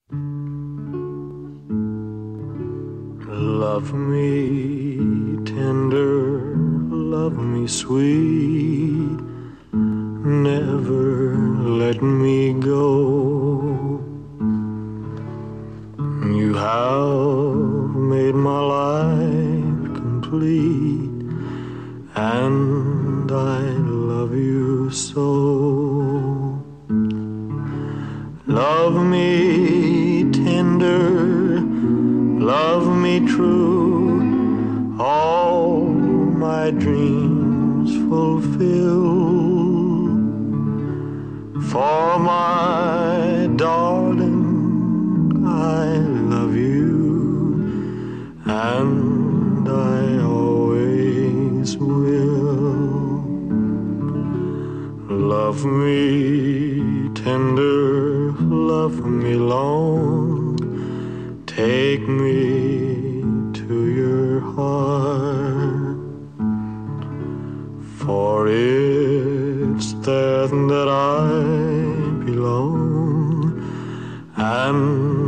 Love me tender, love me sweet, never let me go. You have made my life complete, and I love you so. Love me tender, love me true, all my dreams fulfill. For my darling, I love you, and I always will. Love me tender, love me long, take me to your heart, for it's there that I belong, and